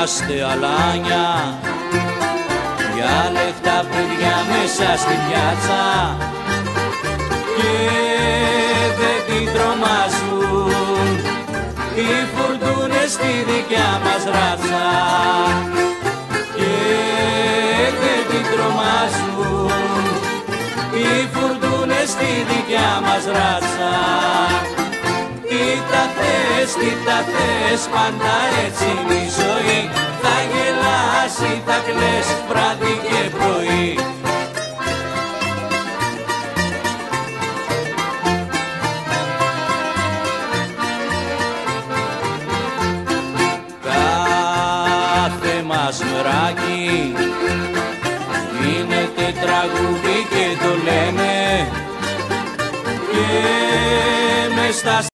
είμαστε αλάνια, για λεφτά παιδιά μέσα στη πιάτσα, και δεν την τρομάζουν οι φουρτούνες στη δικιά μας ράτσα, και δεν την τρομάζουν οι φουρτούνες στη δικιά μας ράτσα. Τι τα θες, πάντα έτσι είναι η ζωή, θα γελάσει, θα κλαις βράδυ και πρωί. Κάθε μας μεράκι γίνεται τραγούδι και το λέμε, και μες στα